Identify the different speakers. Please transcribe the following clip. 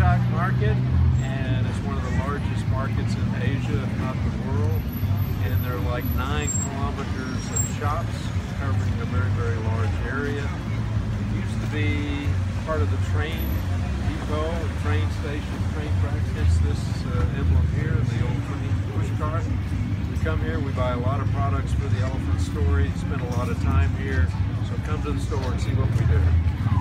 Speaker 1: Jatujak Market, and it's one of the largest markets in Asia, if not the world. And there are like 9 kilometers of shops covering a very, very large area. It used to be part of the train depot, a train station, train tracks. Hence this emblem here, the old train push cart. We come here, we buy a lot of products for the elephant story, spend a lot of time here. So come to the store and see what we do.